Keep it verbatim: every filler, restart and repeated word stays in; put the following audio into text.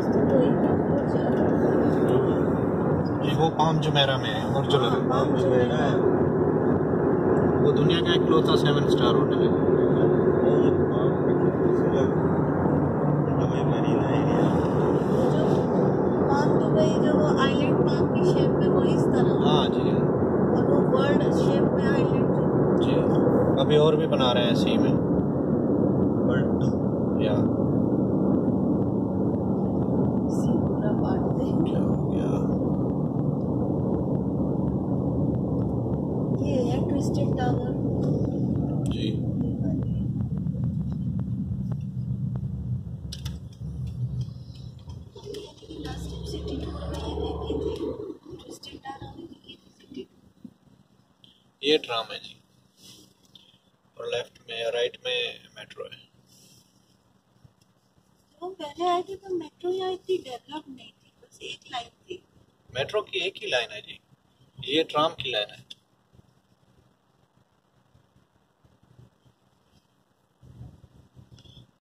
ये वो palm Jumeirah में है और जो पाम जुमेरा है वो दुनिया का इकलौता सेवन स्टार होटल है। ये palm Dubai Marina area palm Dubai जो वो आइलैंड पाम की शेप में वो इस तरह। हाँ जी और वो वर्ल्ड शेप में आइलैंड जी। अभी और भी बना रहे हैं सी में वर्ल्ड टू या सी पूरा पार्ट दे। क्या हो गया ये है ट्विस्टेड टावर जी। सिटी टूर में ये देखी थी ट्विस्टेड टावर में देखी थी। ये ट्राम है जी और लेफ्ट में या राइट में मेट्रो है। वो पहले आए थे तो मेट्रो यहाँ इतनी डेवलप नहीं थी, बस एक लाइन थी। मेट्रो की एक ही लाइन है जी, ये ट्राम की लाइन है।